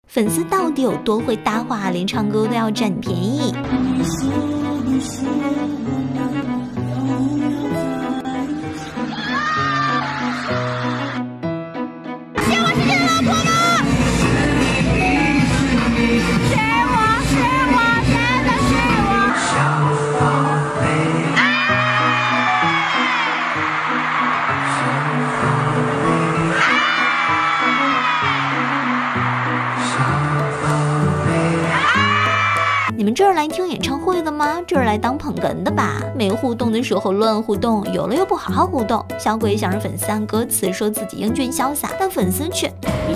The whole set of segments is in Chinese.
粉丝到底有多会搭话，连唱歌都要占你便宜？你们这儿来听演唱会的吗？这儿来当捧哏的吧？没互动的时候乱互动，有了又不好好互动。小鬼想让粉丝按歌词说自己英俊潇洒，但粉丝却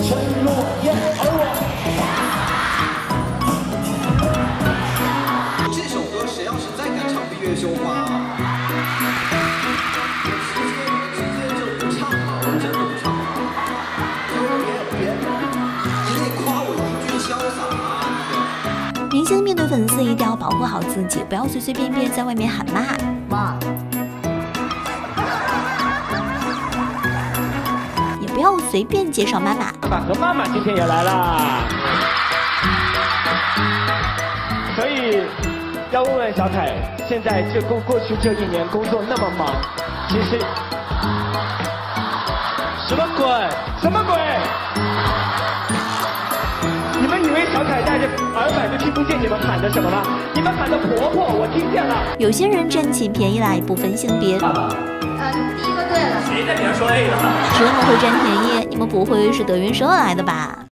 这首歌谁要是再敢唱闭月羞花，直接就不唱了，我真的不唱了。别，你得夸我英俊潇洒啊！ 明星面对粉丝一定要保护好自己，不要随随便便在外面喊骂。 妈， 也不要随便介绍妈妈。 爸爸和妈妈今天也来啦，所以要问问小凯，现在过去这1年工作那么忙，其实什么鬼？你们以为小凯戴着耳返就听不见你们喊的什么吗？你们喊的婆婆，我听见了。 有些人占起便宜来不分性别。 第一个对了。 谁在别人说 A 的？ 这么会占便宜，你们不会是德云社来的吧？